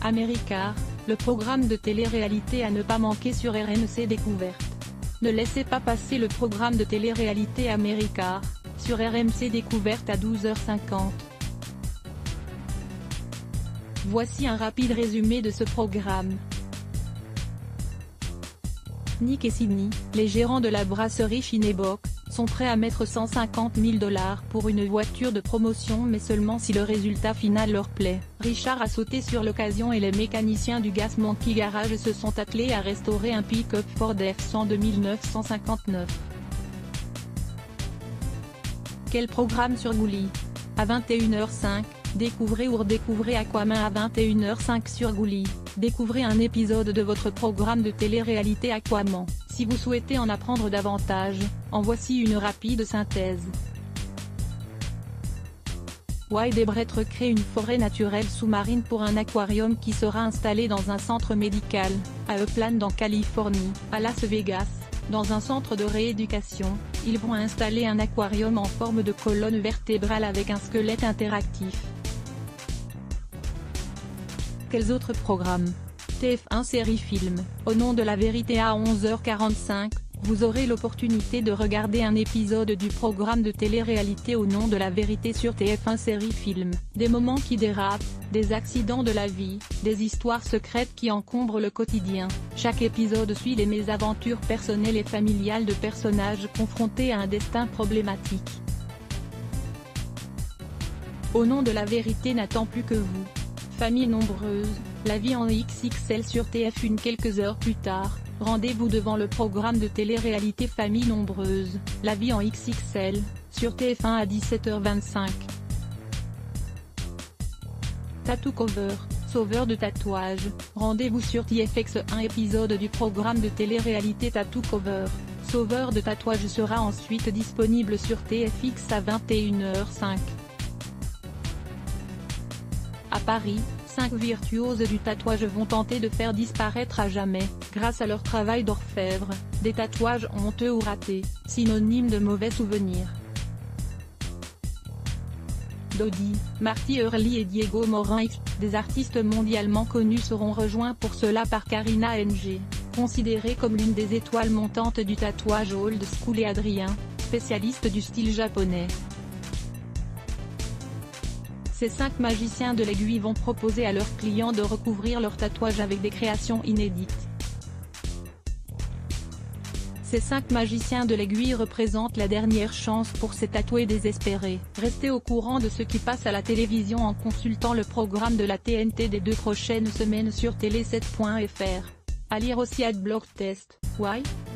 Americar, le programme de télé-réalité à ne pas manquer sur RMC Découverte. Ne laissez pas passer le programme de télé-réalité Americar, sur RMC Découverte à 12h50. Voici un rapide résumé de ce programme. Nick et Sydney, les gérants de la brasserie Finnebok, sont prêts à mettre 150 000 $ pour une voiture de promotion, mais seulement si le résultat final leur plaît. Richard a sauté sur l'occasion et les mécaniciens du Gas Monkey Garage se sont attelés à restaurer un pick-up Ford F100 de 1959. Quel programme sur Gulli? À 21h05, découvrez ou redécouvrez Aquaman. À 21h05 sur Gulli, découvrez un épisode de votre programme de télé-réalité Aquaman. Si vous souhaitez en apprendre davantage, en voici une rapide synthèse. Wide Everett recrée une forêt naturelle sous-marine pour un aquarium qui sera installé dans un centre médical, à Upland en Californie. À Las Vegas, dans un centre de rééducation, ils vont installer un aquarium en forme de colonne vertébrale avec un squelette interactif. Quels autres programmes? TF1 série film, Au nom de la vérité. À 11h45, vous aurez l'opportunité de regarder un épisode du programme de télé-réalité Au nom de la vérité sur TF1 série film. Des moments qui dérapent, des accidents de la vie, des histoires secrètes qui encombrent le quotidien. Chaque épisode suit les mésaventures personnelles et familiales de personnages confrontés à un destin problématique. Au nom de la vérité n'attend plus que vous. Famille nombreuse, la vie en XXL sur TF1. Quelques heures plus tard, rendez-vous devant le programme de télé-réalité Famille nombreuse, la vie en XXL, sur TF1 à 17h25. Tattoo Cover, sauveur de tatouage, rendez-vous sur TFX. Un épisode du programme de télé-réalité Tattoo Cover, sauveur de tatouage sera ensuite disponible sur TFX à 21h05. À Paris, 5 virtuoses du tatouage vont tenter de faire disparaître à jamais, grâce à leur travail d'orfèvre, des tatouages honteux ou ratés, synonyme de mauvais souvenirs. Dodie, Marty Hurley et Diego Morin, des artistes mondialement connus, seront rejoints pour cela par Karina Ng, considérée comme l'une des étoiles montantes du tatouage old school, et Adrien, spécialiste du style japonais. Ces 5 magiciens de l'aiguille vont proposer à leurs clients de recouvrir leurs tatouages avec des créations inédites. Ces 5 magiciens de l'aiguille représentent la dernière chance pour ces tatoués désespérés. Restez au courant de ce qui passe à la télévision en consultant le programme de la TNT des 2 prochaines semaines sur télé7.fr. À lire aussi Adblock Test. Why?